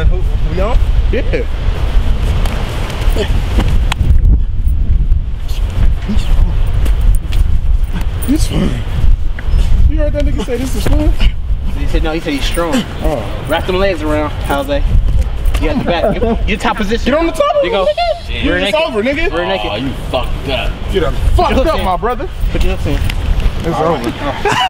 What? Who y'all? Yeah. This fun. You heard that nigga say this is fun? He said no, he said he's strong. Oh. Wrap them legs around, Alize. You at the back. You top position. Get on the top of you go. You're naked. Over, nigga. We're naked. Oh, you fucked up. Get fucked up, my brother. Put your hooks in. It's over.